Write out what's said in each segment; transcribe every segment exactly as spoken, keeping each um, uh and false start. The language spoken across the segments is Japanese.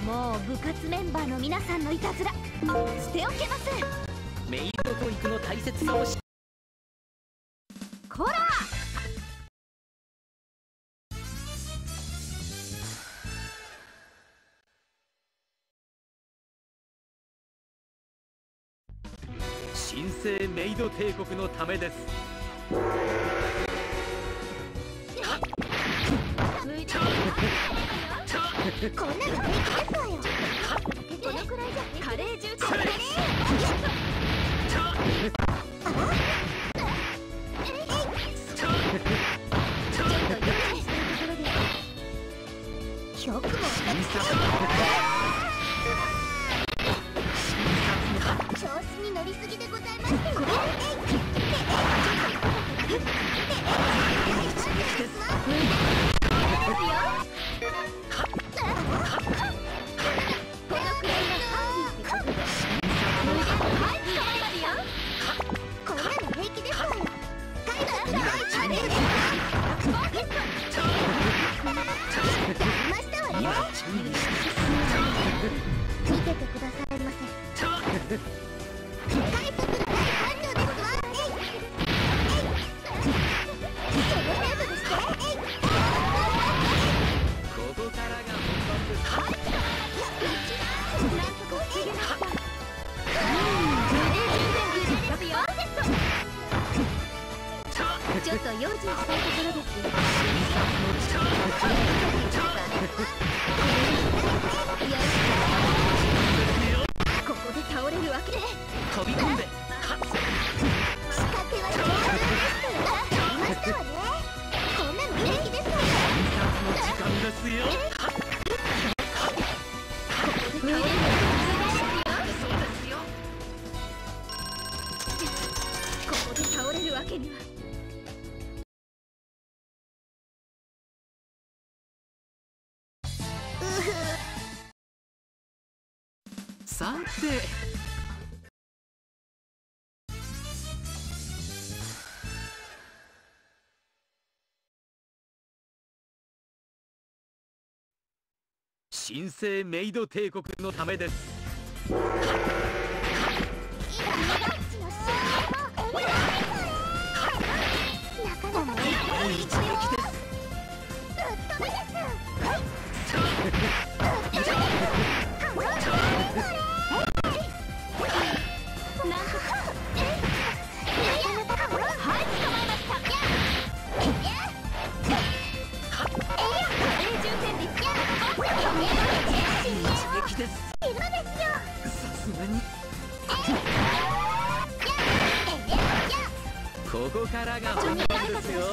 もう部活メンバーの皆さんのいたずら捨ておけません。 メイド教育の大切さをしこら神聖メイド帝国のためです。 こんなの平気ですわよ。このくらいじゃカレー中華だね。ちょっと用意したいところで。よくも調子に乗りすぎでございますけど。見ててくださいませ。ちょっと用心したいところです。ここで倒れるわけで飛び込んで仕掛けは上手です。やりましたわね。こんなの平気ですわよ。 の時間ですよ。 ここで倒れるわけそうですよ。 ここで倒れるわけには。 さて神聖メイド帝国のためです。ここからが本番ですよ。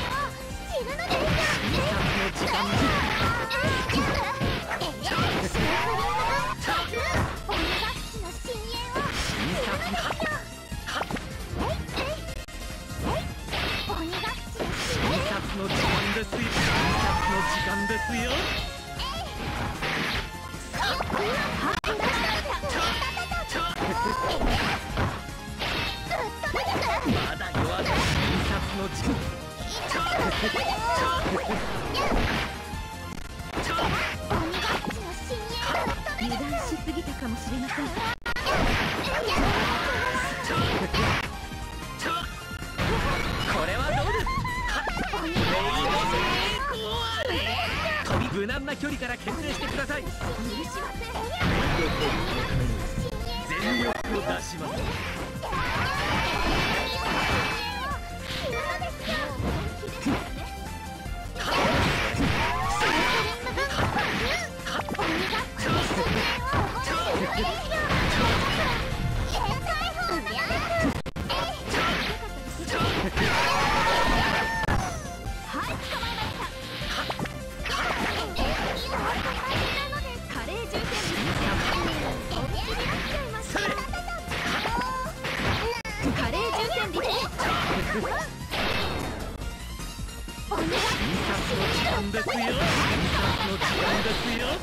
の時間ですよ。の時間ですよ。まだ弱い。印刷の時間。 油断しすぎたかもしれません。 これはどうです。飛び無難な距離から牽制してください。全力を出します。ですよ。の時間ですよ。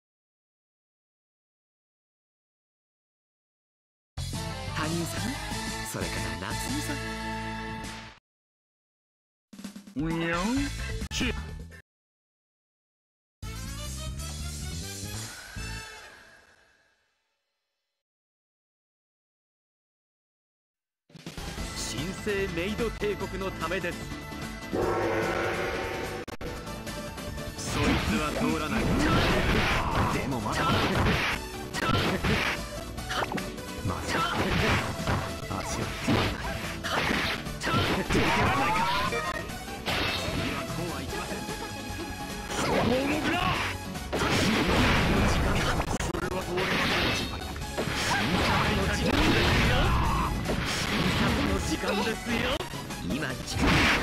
羽生さん。 それから夏美さん。 にゃんち神聖メイド帝国のためです。 そいつは通らない。でもまだまず足をつまらない。受けられないか。次はこうはいきません。その動くな。時間だ。それは通れません。審査の時間ですよ。審査の時間ですよ。今一番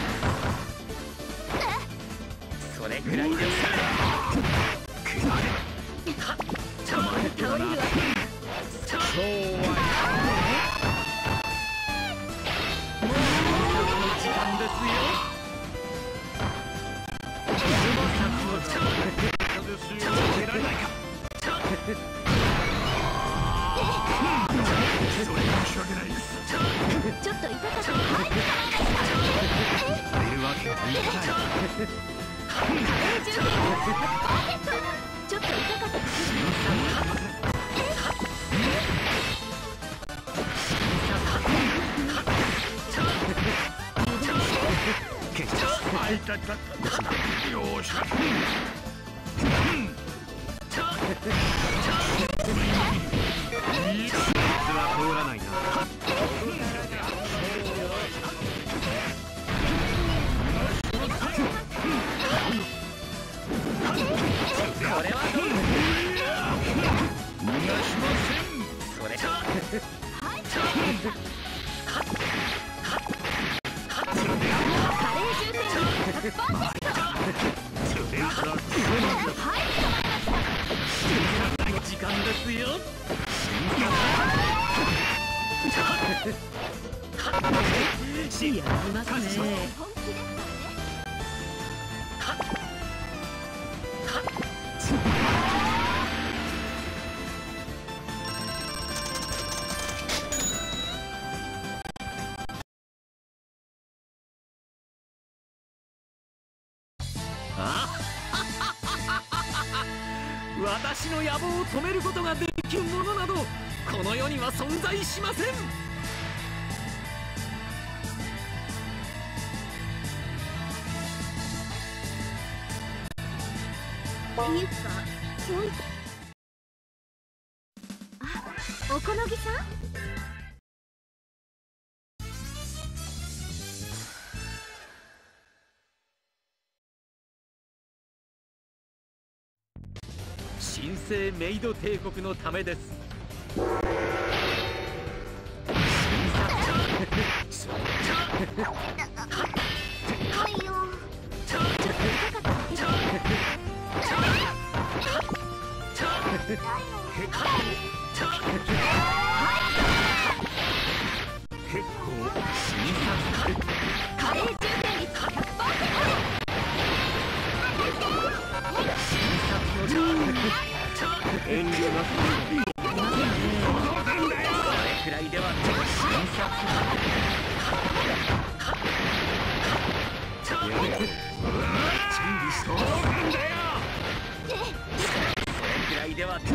それくらいです。くられ。倒れるわ。そうはもう時間ですよ。受けられないか。それ申し訳ないです。 ちょっと痛かった。 入れるわけにはいかない。 ちょっと痛かった。 あいたたよーし。実は通らないな。これはどう逃がしません。それか時間ですよ。やりますね。私の野望を止めることができるものなどこの世には存在しません。 っていうか、そういあ、おこのぎさん？ 神聖メイド帝国のためです。 はいよ。ちょっと痛かった。 結構カレー充填率 ひゃくパーセント。 遠慮なくそれくらいでは準備しとるんだよ。それくらいではよ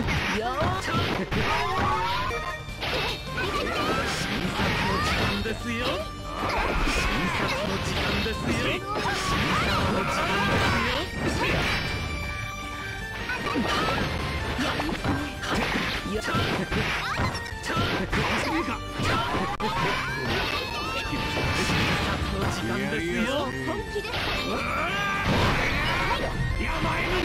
新作の時間ですよ。新作の時間ですよ。新作の時間ですよ。いや新作の時間ですよ。 本気ですか？ 山犬の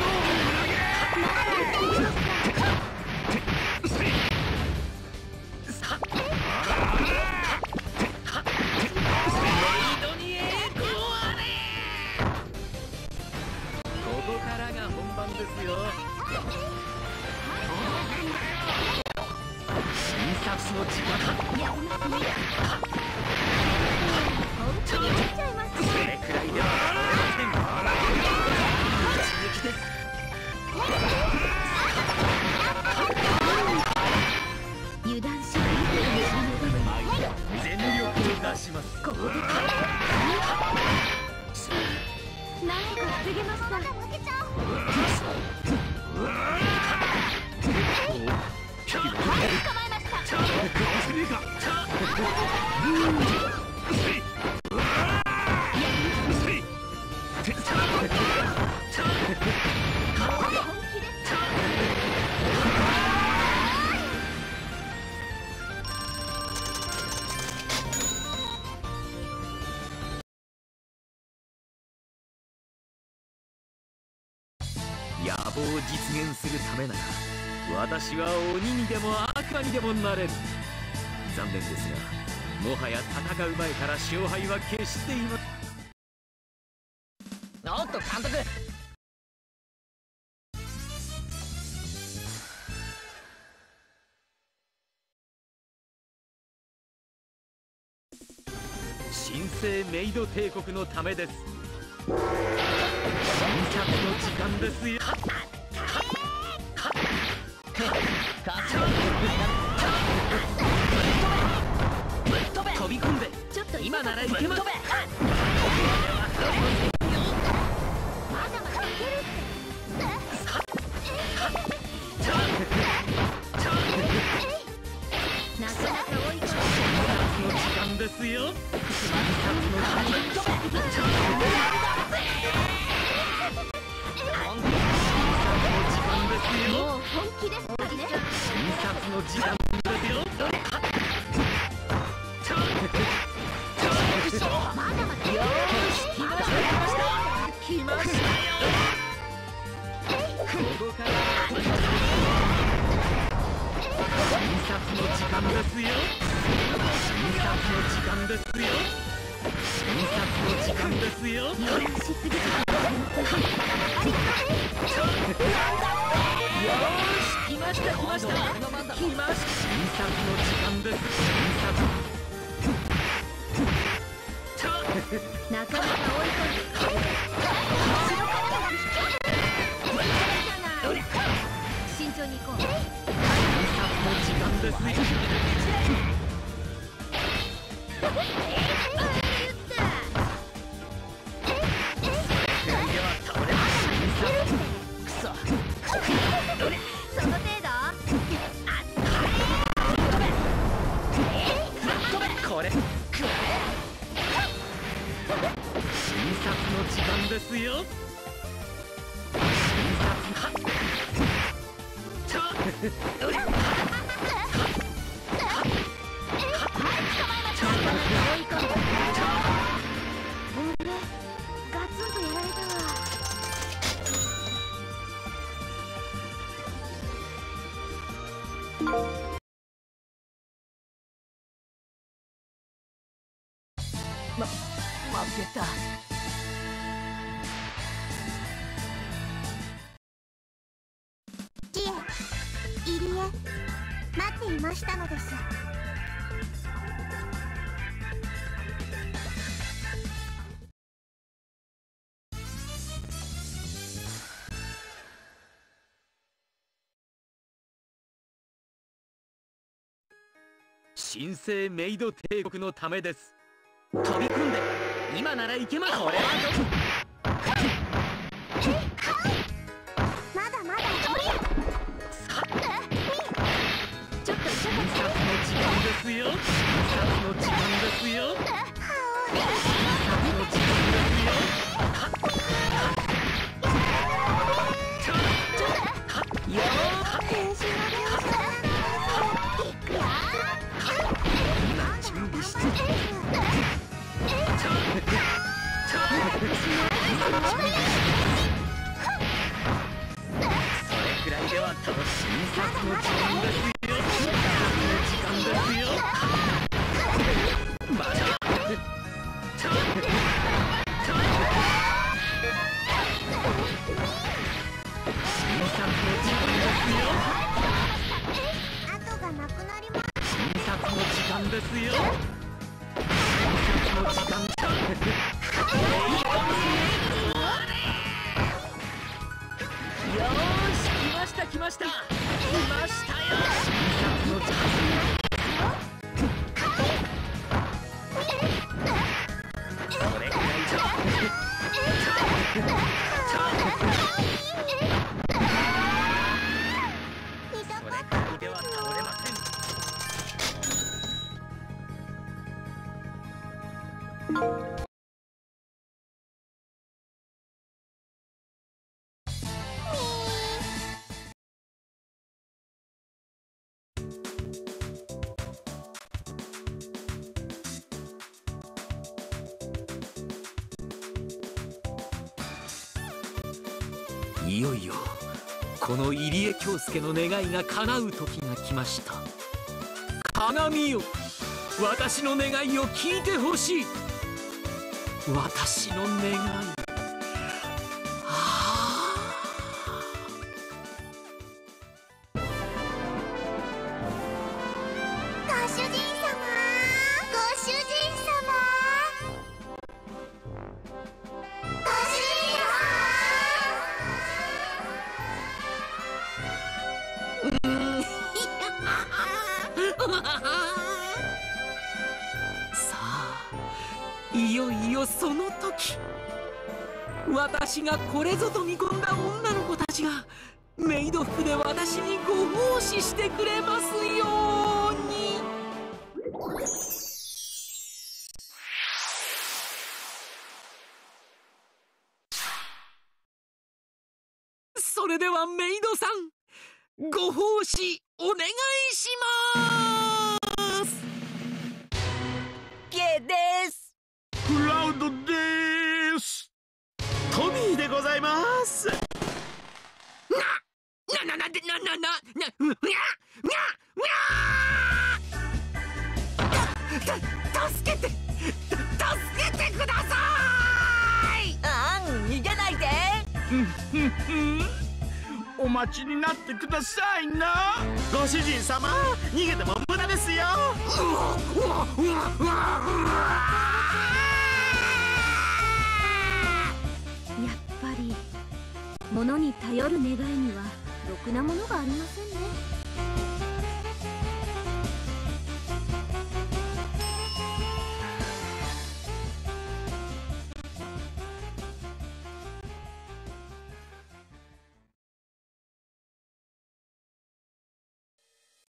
ここからが本番ですよ。新作の時間。 やりますね。本気になっちゃいます。 それくらいでは一撃です。 油断しないで。 全力出します。 ここでなんとか防げました。まだ負けちゃう。はい、捕まえました。 かわせねえか。 野望を実現するためなら私は鬼にでも悪魔にでもなれる。残念ですがもはや戦う前から勝敗は決しています。 おっと監督、 神聖メイド帝国のためです。新作の時間ですよ。飛び込んでちょっと今ならいけます。 まだまだいけるって。なかなか追い込新作の時間ですよ。 もう本気ですからね。 新作の時間ですよ。 まだまだよーし、来ました来ましたよ。 ここから新作の時間ですよ。新作の時間ですよ。新作の時間ですよ。 しすぎた。 よーし、来ました来ました来ました。新作の時間です。 なかなか追い込んで後ろからの引き慎重に行こう。 新作の時間です。 その程度。 これ新作の時間ですよ。 ガツンとやられたわ。 ま、負けた。 いえ、入江、待っていましたのです。 神聖メイド帝国のためです。飛び込んで今ならいけます。これはまだまだちょっと新作の時間ですよ。新作の時間ですよ。新作の時間ですよ。よー準備してそれくらいでは楽しい。新作の時間ですよ。新作の時間ですよ。まだ新作の時間ですよ。 後がなくなります。 新作の時間ですよ。新作の時間。よーし、来ました来ました来ましたよ。新作の時間。 いよいよこの入江京介の願いが叶う時が来ました。鏡よ、私の願いを聞いてほしい。私の願い、あご主人様、ご主人様、ご主人さあ、いよいよその時、私がこれぞと見込んだ女の子たちがメイド服で私にご奉仕してくれますように。それではメイドさん、ご奉仕お願いします。 ゲです。 クラウドです。トミーでございます。 な、な、な、な、な、な、な、な、にゃ、にゃ、にゃ、た、助けて、助けてください。 あん、逃げないで。 お待ちになってくださいな。ご主人様、逃げても無駄ですよ。 やっぱり物に頼る願いにはろくなものがありませんね。